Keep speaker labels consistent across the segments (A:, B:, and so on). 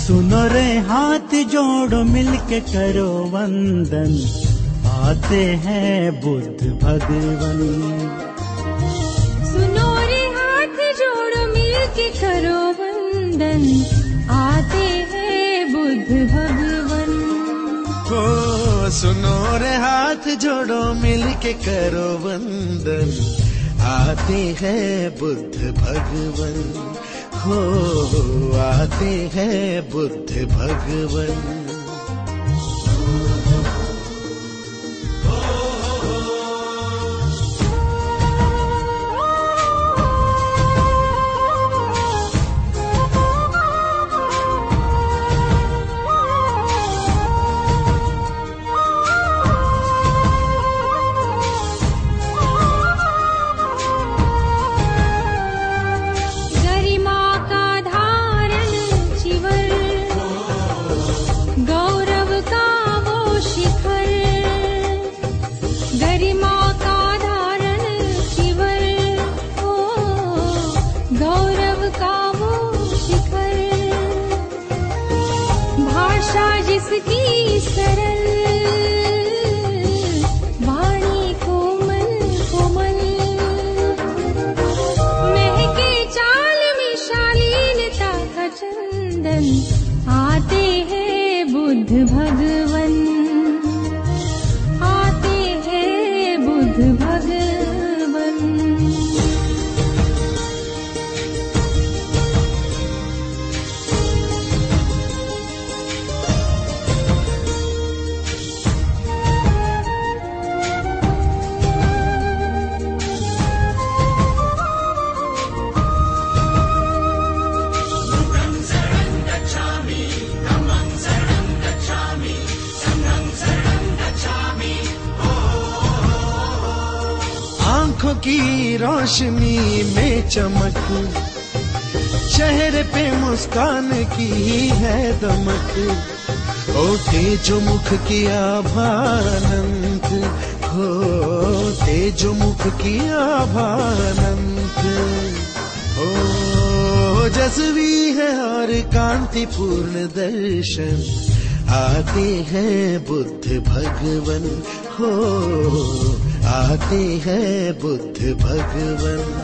A: सुनो रे हाथ जोड़ो मिलके करो वंदन, आते हैं बुद्ध भगवन।
B: सुनो रे हाथ जोड़ो मिलके करो वंदन, आते हैं बुद्ध भगवन।
C: हो सुनो रे हाथ जोड़ो मिलके करो वंदन, आते हैं बुद्ध भगवन। हो आते हैं बुद्ध भगवन।
B: जिसकी सरल वाणी कोमल कोमल, महके चाल में शालीनता का चंदन, आते हैं बुद्ध भगवन, आते हैं बुद्ध भगवन।
C: आँखों की रोशनी में चमक, चेहरे पे मुस्कान की है दमक, ओटे जो मुख की आभानंत, हो तेजो मुख की आभानंत। हो जसवी है और कांतिपूर्ण दर्शन, आते हैं बुद्ध भगवन। हो आते हैं बुद्ध भगवन।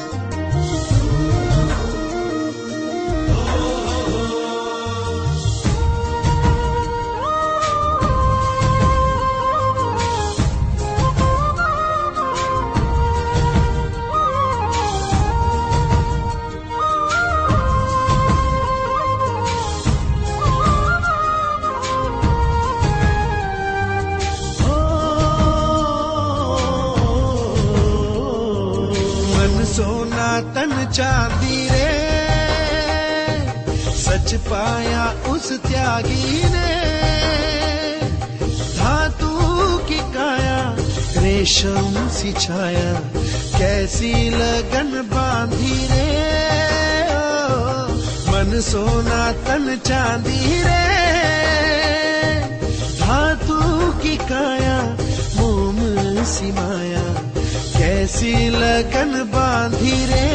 C: सोना तन चांदी रे, सच पाया उस त्यागी ने, धातु की काया रेशम सी छाया, कैसी लगन बांधी रे। मन सोना तन चांदी रे, धातु की काया मोम सी माया, कैसी लगन बांधी रे,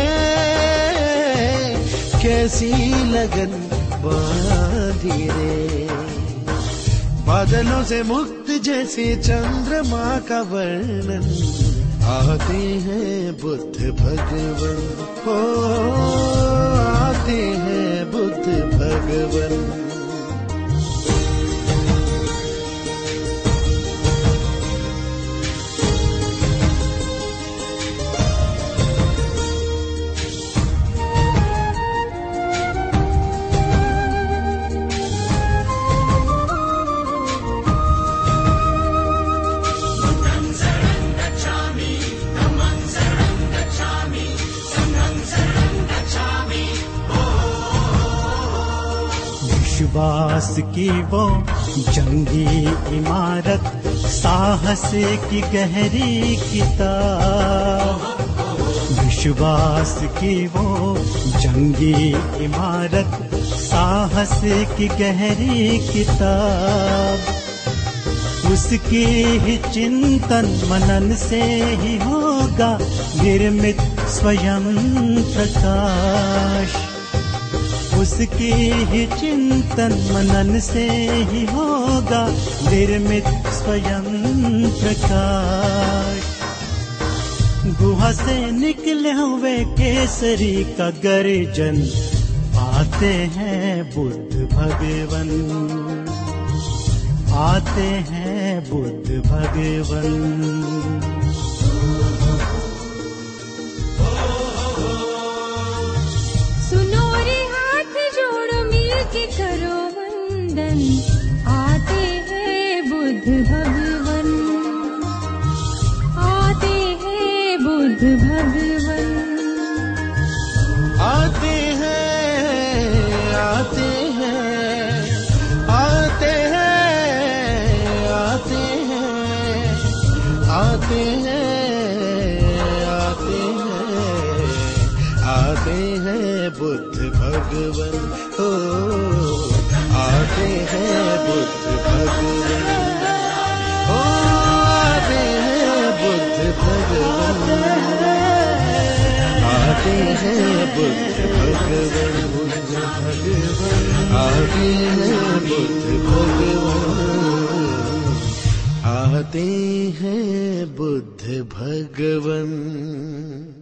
C: कैसी लगन बांधी रे। बादलों से मुक्त जैसे चंद्रमा का वर्णन, आते हैं बुद्ध भगवन। हो आते हैं बुद्ध भगवन।
A: विश्वास की वो जंगी इमारत, साहस की गहरी किताब। विश्वास की वो जंगी इमारत, साहस की गहरी किताब। उसकी ही चिंतन मनन से ही होगा निर्मित स्वयं प्रकाश। उसकी ही चिंतन मनन से ही होगा निर्मित स्वयं प्रकाश। गुहा से निकले हुए केसरी का गर्जन, आते हैं बुद्ध भगवन, आते हैं बुद्ध भगवन।
B: सुनो रे हाथ जोड़ो मिलके करो वंदन, आते हैं बुद्ध भगवन, आते हैं बुद्ध भगवन।
C: आते हैं, आते हैं, आते हैं, आते हैं, आते हैं, आते हैं, आते हैं बुद्ध भगवन, हो आते हैं बुद्ध भगवन, हो आते हैं बुद्ध भगवन, आते हैं बुद्ध भगवन, बुद्ध भगवन, आते हैं बुद्ध भगवन, आते हैं बुद्ध भगवन।